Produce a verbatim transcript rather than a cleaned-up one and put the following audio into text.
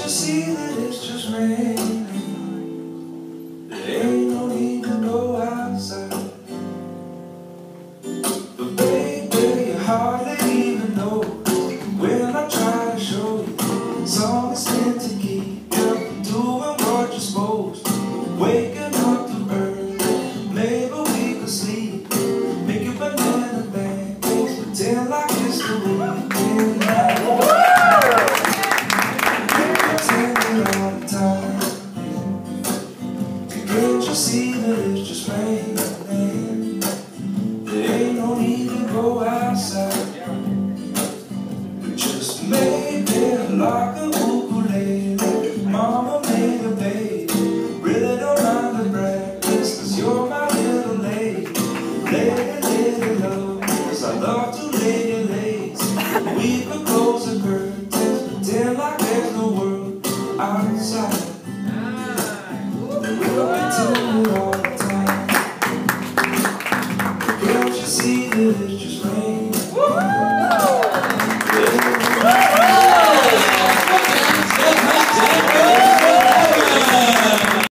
you see that it's just raining? There ain't no need to go outside. But baby, you hardly even know when I try to show you. Song is meant to keep you doing what you're supposed to. Waking up too early, maybe we could sleep. Make a banana pancakes, pretend like it's the weekend. Pretend it all the time. Can't you see that it's just raining? There ain't no need to go outside. Just maybe like a ukulele. Mama made a baby. Really don't mind the practice, cause you're my little lady. Lady, lady love, cause I love to lay your legs. We could close the curtains, pretend like there's no world outside. We'll pretend it all the time. Can't you see that it's